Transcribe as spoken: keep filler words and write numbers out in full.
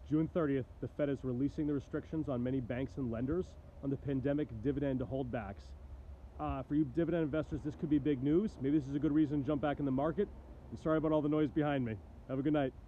June thirtieth, the Fed is releasing the restrictions on many banks and lenders on the pandemic dividend holdbacks. Uh, for you dividend investors, this could be big news. Maybe this is a good reason to jump back in the market. And sorry about all the noise behind me. Have a good night.